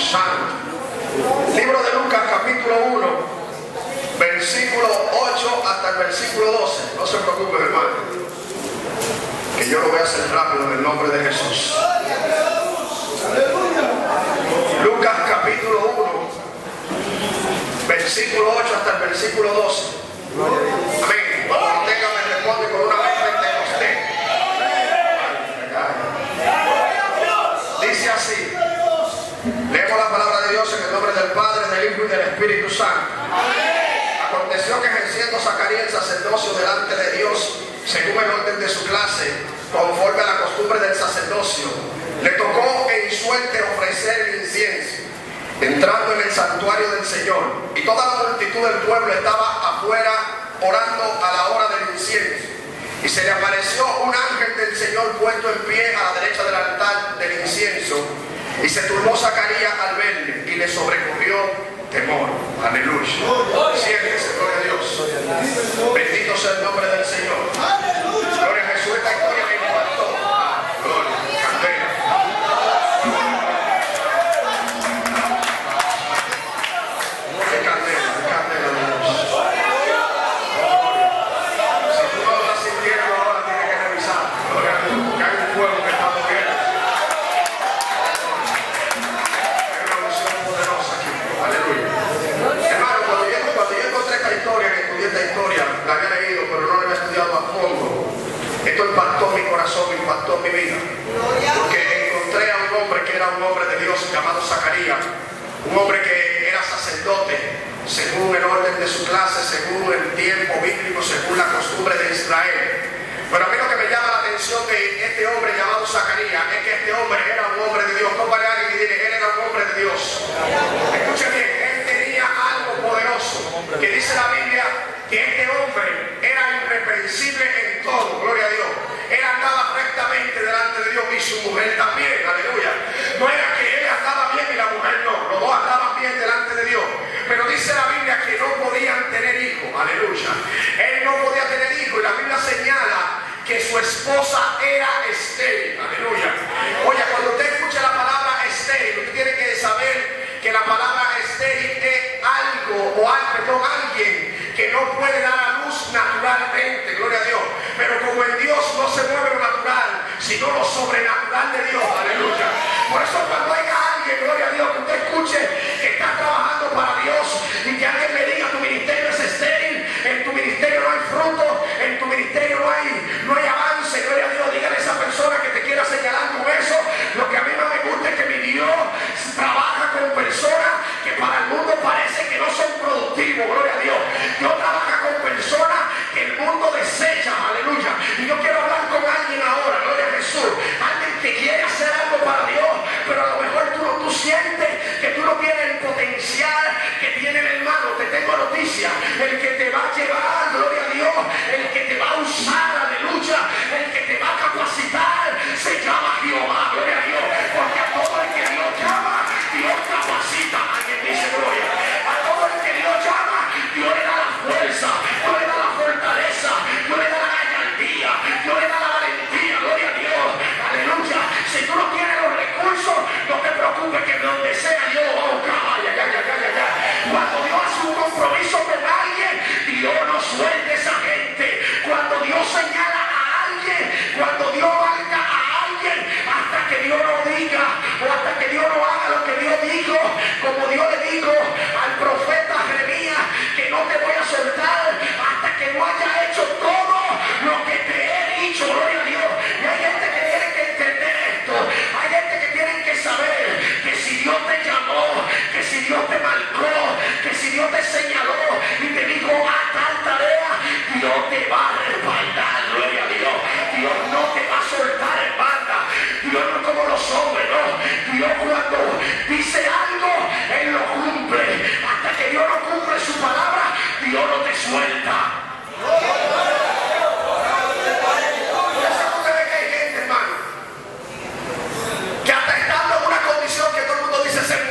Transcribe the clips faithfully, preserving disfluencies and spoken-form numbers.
Santo. Libro de Lucas, capítulo uno, versículo ocho hasta el versículo doce. No se preocupen, hermano, que yo lo voy a hacer rápido en el nombre de Jesús. Lucas, capítulo uno, versículo ocho hasta el versículo doce. Amén. Cuando tenga me responde con una vez pentecostés. Dice así. Leemos la palabra de Dios en el nombre del Padre, del Hijo y del Espíritu Santo. Aconteció que ejerciendo Zacarías el sacerdocio delante de Dios, según el orden de su clase, conforme a la costumbre del sacerdocio, le tocó en suerte ofrecer el incienso, entrando en el santuario del Señor, y toda la multitud del pueblo estaba afuera orando a la hora del incienso. Y se le apareció un ángel del Señor puesto en pie a la derecha del altar del incienso, y se turbó Zacarías al verle, y le sobrecogió temor. Aleluya. Siéntese, gloria a Dios. Bendito sea el nombre del Señor. Gloria a Jesús. Esta historia me impactó. Gloria, candela. Qué candela, qué candela de Dios. Si tú no lo estás sintiendo ahora, tienes que revisar. Gloria a Dios, porque hay un fuego que está moviendo. Hay una unción poderosa aquí. Aleluya. Hermano, cuando yo, cuando yo encontré esta historia, que estudié esta historia, la había leído, pero no la había estudiado a fondo. Esto impactó mi corazón, impactó mi vida. Porque encontré a un hombre que era un hombre de Dios llamado Zacarías. Un hombre que era sacerdote, según el orden de su clase, según el tiempo bíblico, según la costumbre de Israel. Pero a mí lo que me llama la atención de este hombre llamado Zacarías es que este hombre era un hombre de Dios. No para alguien que dice, él era un hombre de Dios. Escuchen bien, él tenía algo poderoso, que dice la Biblia que este hombre era irreprensible en todo, gloria a Dios. Él andaba rectamente delante de Dios y su mujer también, aleluya. No era que él andaba bien y la mujer no, los dos andaban bien delante de Dios. Pero dice la Biblia que no podían tener hijos, aleluya. Él no podía tener hijos y la Biblia señala que su esposa era estéril, aleluya. Oye, cuando usted escucha la palabra estéril, usted tiene que saber que la palabra estéril es algo o algo, perdón, alguien que no puede dar a luz naturalmente, gloria a Dios. Pero como en Dios no se mueve lo natural, sino lo sobrenatural de Dios, aleluya. Por eso cuando haya alguien, gloria a Dios, que usted escuche que está trabajando para Dios y que alguien le diga tu ministerio es estéril, en tu ministerio no hay fruto, en tu ministerio no hay, no hay avance, gloria a Dios, dígale a esa persona que te quiera señalar con eso. Lo que a mí más me gusta es que mi Dios trabaja con personas que para el mundo parece que no son productivos, gloria a Dios. Dios trabaja con personas que el mundo desecha, aleluya. Y yo quiero hablar con alguien ahora, gloria a Jesús, alguien que quiere hacer algo para Dios, pero a lo mejor tú, tú sientes que tú no tienes el potencial que tiene el hermano. Te tengo noticia, el que te va a llevar, gloria a Dios, el que te va a usar, aleluya, el que te va a capacitar, se llama Jehová, gloria a Dios, porque a todo el que Dios llama, Dios capacita. Alguien dice gloria. A todo el que Dios llama, Dios le da la fuerza, Dios le da la fortaleza, Dios le da la gallardía, Dios le da la valentía, gloria a Dios, aleluya. Si tú no tienes los recursos, no te preocupes, que donde sea Dios lo va a buscar. Ay, ay, ay, ay, ay, ay. Cuando Dios hace un compromiso con alguien, Dios no suelta a esa gente. Cuando Dios señala a alguien, cuando Dios marca a alguien, hasta que Dios no diga, o hasta que Dios no haga lo que Dios dijo, como Dios le dijo al profeta Jeremías, que no te voy a soltar hasta que no haya hecho todo lo que te he dicho, gloria a Dios. Y hay gente que tiene que entender esto, hay gente que tiene que saber que si Dios te llamó, que si Dios te marcó, que si Dios te señaló y te dijo a tal tarea, Dios te va a respaldar, gloria a Dios. Dios no te va a soltar en banda. Dios no es como los hombres, no. Dios cuando dice algo, Él lo cumple. Hasta que Dios no cumple su palabra, Dios no te suelta. ¿Sabe que hay gente, hermano, que hasta estando en una condición que todo el mundo dice se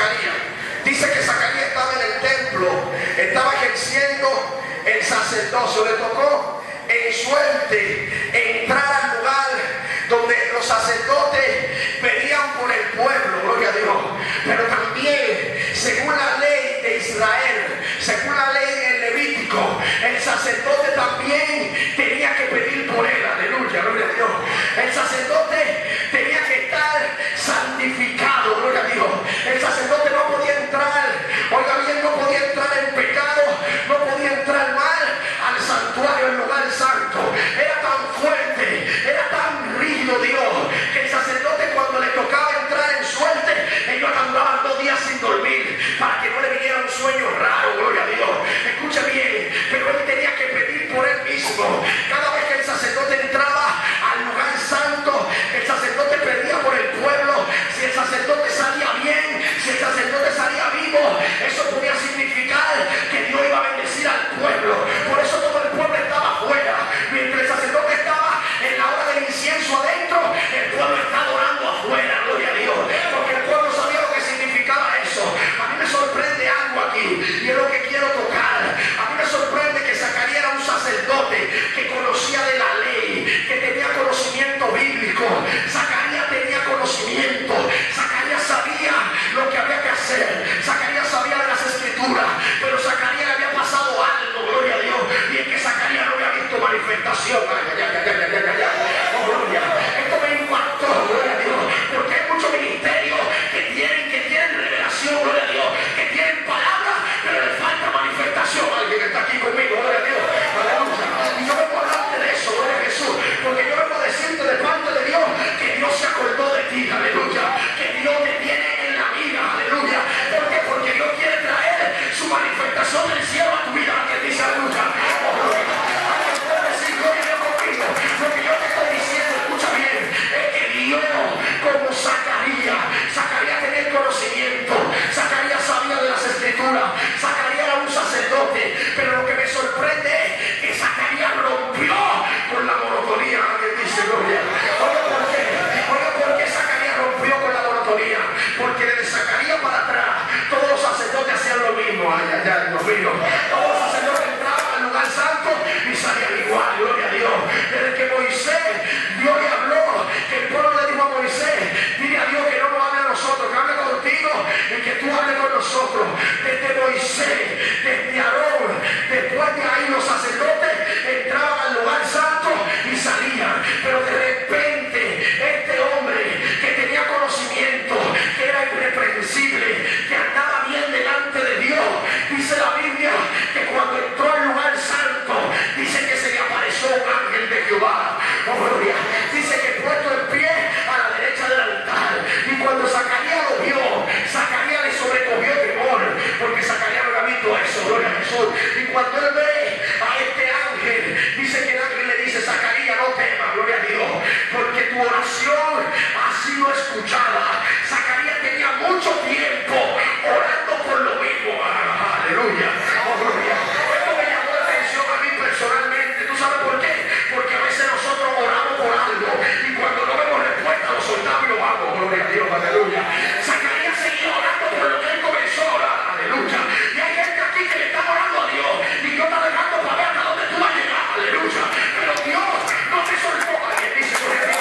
Zacarías. Dice que Zacarías estaba en el templo, estaba ejerciendo el sacerdocio. Le tocó en suerte entrar al lugar donde los sacerdotes pedían por el pueblo, gloria a Dios. Pero también, según la ley de Israel, según la ley del Levítico, el sacerdote también tenía que pedir por él, aleluya, gloria a Dios. El sacerdote tenía que estar santificado, gloria a Dios. El sacerdote no podía entrar, oiga bien, no podía entrar en pecado, no podía entrar mal al santuario, al lugar santo. Era tan fuerte, era tan rígido Dios, que el sacerdote, cuando le tocaba entrar en suerte, ellos andaban dos días sin dormir para que no le viniera un sueño raro, gloria a Dios. Escuche bien, pero él tenía que pedir por él mismo. Cada vez que el sacerdote entraba al lugar santo, el sacerdote pedía por el pueblo. Si el sacerdote salía bien, si el sacerdote salía vivo, eso podía significar que Dios iba a bendecir al pueblo. Por eso todo el pueblo estaba afuera, mientras el sacerdote estaba en la hora del incienso adentro, el pueblo está adorando afuera, gloria a Dios, porque el pueblo sabía lo que significaba eso. A mí me sorprende algo aquí, y es lo que quiero tocar. A mí me sorprende que Zacarías era un sacerdote que conocía de la ley, que tenía conocimiento bíblico. Zacarías tenía conocimiento, Zacarías sabía lo que había que hacer, Zacarías sabía de las escrituras, pero Zacarías le había pasado algo, gloria a Dios, y es que Zacarías no había visto manifestación. Ay, ay, ay, ay, ay, ay, ay. Oh, gloria. Esto me impactó, gloria a Dios, porque hay muchos ministerios que tienen, que tienen revelación, gloria a Dios, que tienen palabras, pero les falta manifestación. Alguien está aquí conmigo, gloria a Dios, aleluya. Y yo vengo a hablarte de eso, gloria a Jesús, porque yo vengo a decirte de parte de Dios que Dios se acordó de ti, aleluya, que Dios te tiene en la mira, aleluya. ¿Por qué? Porque Dios quiere traer su manifestación del cielo a tu vida, la que dice aleluya. Oh, gloria. Alguien puede decir gloria a Dios conmigo. Lo que yo te estoy diciendo, escucha bien, es que Dios, como Zacarías, Zacarías tenía el conocimiento, Zacarías sabía de las escrituras, Zacarías era un sacerdote, pero lo que me sorprende es que Zacarías rompió con la monotonía, que dice gloria. Oiga, ¿por qué? Oiga, ¿por qué Zacarías rompió con la monotonía? Porque desde Zacarías para atrás, todos los sacerdotes hacían lo mismo. Ay, ay, ay, Dios mío. Todos los sacerdotes entraban al lugar santo y salían igual, gloria a Dios. Desde que Moisés, Dios le habló, que el pueblo le dijo a Moisés, dile a Dios que no nos hable a nosotros, que hable contigo y que tú hables con nosotros. Desde Moisés, desde Aarón, después de ahí los sacerdotes entraban al lugar santo y salían. Pero de repente, este hombre que tenía conocimiento, que era irreprensible, que andaba bien delante de Dios, dice la Biblia que cuando entró al lugar santo, dice que se le apareció un ángel de Jehová. Oh, gloria. Dice que puesto en pie a la derecha del altar, y cuando Zacarías lo vio, Zacarías le sobrecogió temor, porque Zacarías no había visto eso, gloria a Jesús. Y cuando él ve a este ángel, dice que el ángel le dice, Zacarías, no temas, gloria a Dios, porque tu oración ha sido escuchada. Zacarías tenía mucho tiempo orando por lo mismo. Ah, aleluya. Oh, gloria. Esto me llamó la atención a mí personalmente. ¿Tú sabes por qué? Porque a veces nosotros oramos por algo y cuando no vemos respuesta lo soltamos y lo vamos. Gloria a Dios, aleluya. Zacarías seguía orando por lo que él comenzó a orar, aleluya. Y hay gente aquí que le está orando a Dios y Dios está dejando para ver hasta dónde tú vas a llegar, aleluya. Pero Dios no te soltó. Alguien dice, gloria a Dios.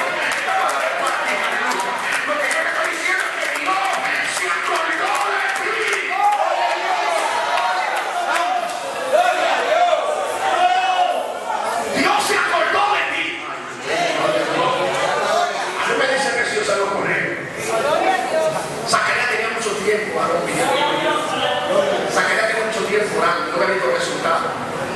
Lo que yo te estoy diciendo es que Dios se acordó de ti. Dios se acordó de ti. A mí me dice que si yo salgo con él. Zacarías tenía mucho tiempo, Zacarías tenía mucho tiempo orando, no había visto resultados.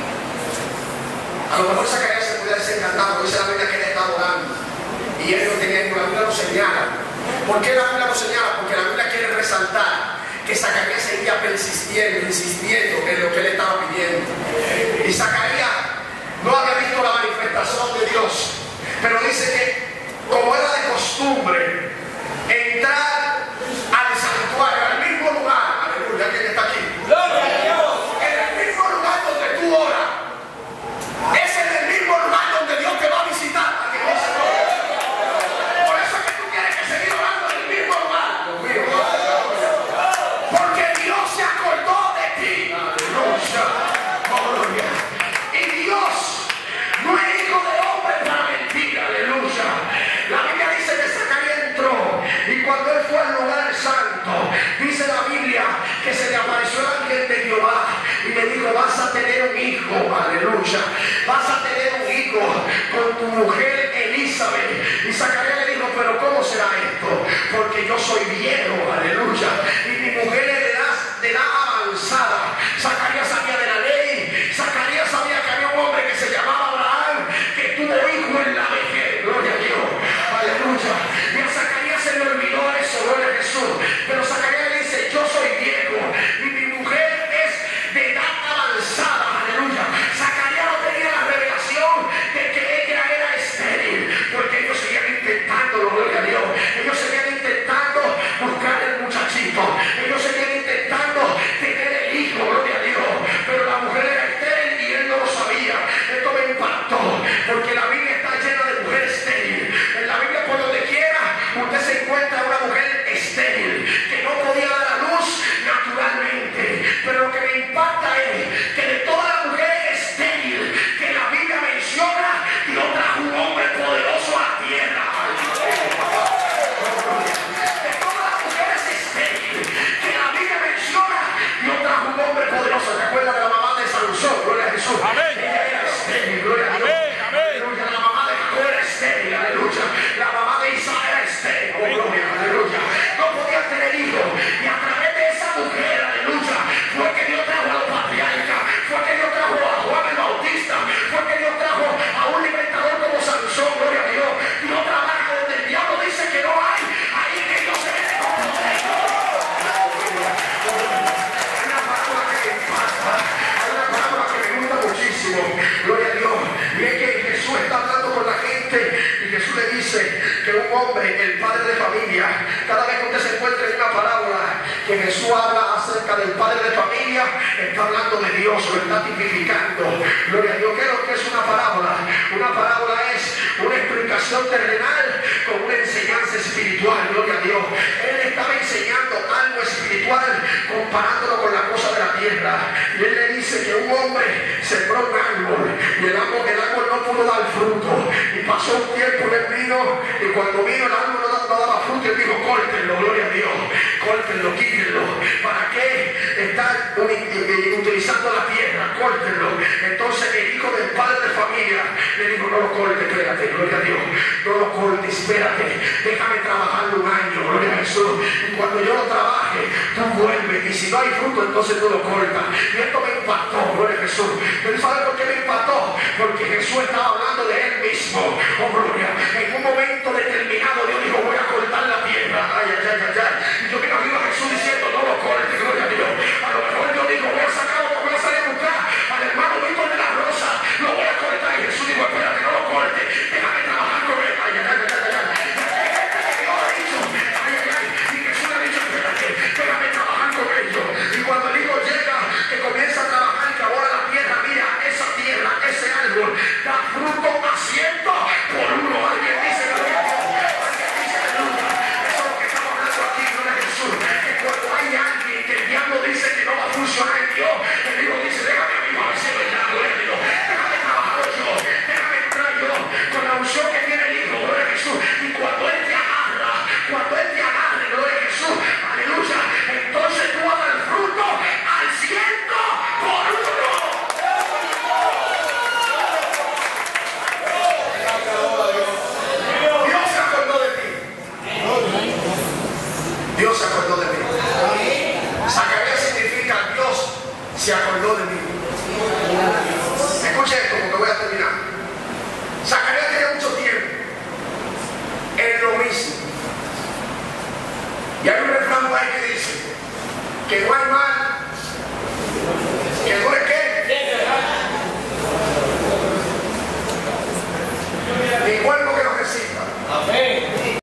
A lo mejor Zacarías se podía desencantar, dice la Biblia que él estaba orando y él no tenía, la Biblia lo señala. ¿Por qué la Biblia lo señala? Porque la Biblia quiere resaltar que Zacarías seguía persistiendo, insistiendo en lo que él estaba pidiendo. Y Zacarías no había visto la manifestación de Dios, pero dice que como era de costumbre entrar al santuario, al mismo lugar, aleluya, ¿quién está aquí? En el mismo lugar donde tú oras, es en el mismo lugar donde Dios te va a visitar. Por eso es que tú tienes que seguir orando en el mismo lugar. Dios mío. mujer Elizabeth. Y Zacarías le dijo, pero ¿cómo será esto? Porque yo soy viejo, aleluya, y mi mujer es de edad, de edad avanzada. Zacarías sabía de la ley. Zacarías sabía que había un hombre que se llamaba Abraham, que tuvo hijo en la vejez. Gloria a Dios, aleluya. Y a Zacarías se le olvidó eso, gloria a Jesús. Pero Zacarías le dice, yo soy viejo y mi mujer es de edad avanzada, aleluya. Zacarías no tenía la revelación de que ella era estéril, porque ellos seguían intentándolo, gloria a Dios. Ellos seguían intentando buscar el muchachito, ellos seguían intentando tener el hijo, gloria a Dios, pero la mujer era estéril y él no lo sabía. Esto me impactó, porque la Biblia está llena de mujeres estériles. En la Biblia, por donde quiera, usted se encuentra una mujer estéril que no podía dar a luz naturalmente. Pero lo que me impacta es que de todas las mujeres estériles que la Biblia menciona, Dios trajo un hombre poderoso a la tierra. De todas las mujeres estériles que la Biblia menciona, Dios trajo un hombre poderoso. ¿Te acuerdas de la mamá de Sansón? Gloria a Jesús. Amén. Ella era estéril, gloria a Dios. Aleluya. La mamá de Jacob era estéril, aleluya. La mamá de Isaac era estéril, oh, gloria, aleluya. No podía tener hijos. Y a través de esa mujer, aleluya, fue que Dios trajo a los patriarcas, fue que Dios trajo a Juan el Bautista, fue que Dios trajo a un libertador como Sansón, gloria a Dios. Dios trabaja donde el diablo dice que no hay, ahí es que Dios se mete con poder. Hay una palabra que me impacta, hay una palabra que me gusta muchísimo, gloria a Dios. Y es que Jesús está hablando con la gente y Jesús le dice que un hombre, el padre de familia, cada vez que usted se encuentra en una parábola que Jesús habla acerca del padre de familia, está hablando de Dios, lo está tipificando. Gloria a Dios. ¿Qué es lo que es una parábola? Una parábola es una explicación terrenal con una enseñanza espiritual. Gloria a Dios. Él estaba enseñando algo espiritual comparándolo con la cosa de la tierra. Y él le dice que un hombre sembró un árbol y el árbol, el árbol no pudo dar fruto. Y pasó un tiempo y él vino, y cuando vino el árbol no, no daba fruto, él dijo, córtenlo, gloria a Dios, córtenlo, quítenlo. ¿Para qué están utilizando la tierra? Córtenlo. Entonces el hijo del padre de familia le dijo, no lo cortes, espérate, gloria a Dios, no lo cortes, espérate, déjame trabajar un año, gloria a Jesús, y cuando yo lo trabaje, tú vuelves, y si no hay fruto, entonces tú lo cortas. Y esto me impactó, gloria a Jesús. Pero ¿sabe por qué me impactó? Porque Jesús estaba hablando de él mismo, oh gloria. En un momento determinado Dios dijo, voy a cortar la tierra, ay, ay, ay, ay, ay. Y yo me imagino a Jesús diciendo, no lo cortes, gloria a Dios. A lo mejor Dios dijo, voy a sacar, voy a salir a buscar al hermano Víctor de la Rosa, lo voy a cortar. Y Jesús dijo, espérate, no lo cortes, déjame trabajar con él, ay, ay, ay, ay, ay, ay. Dios ha dicho, ay, ay, ay. Y Jesús le ha dicho, espérate, déjame trabajar con ellos. Y cuando el hijo llega, que comienza a trabajar, que ahora la tierra, mira, esa tierra, ese árbol, da fruto a ciento por uno. Alguien dice, gloria a Dios, alguien dice, aleluya. Eso es lo que estamos hablando aquí, gloria a Jesús. Que cuando hay alguien que el diablo dice que no va a funcionar en Dios, el hijo dice, déjame a mí para decir verdad, gloria a Dios. Déjame trabajar yo, déjame entrar yo con la unción que tiene el hijo, gloria a Jesús. Y cuando él te agarra, cuando él te agarre, gloria a Jesús, aleluya, entonces tú vas a dar fruto al ciento por uno. Dios se acordó de ti. Dios se acordó de mí. Zacarías significa Dios se acordó de mí. Escuche esto porque voy a terminar. Zacarías tiene mucho tiempo en lo mismo. Y hay un refrán por ahí que dice que no hay mal que dure qué. Igual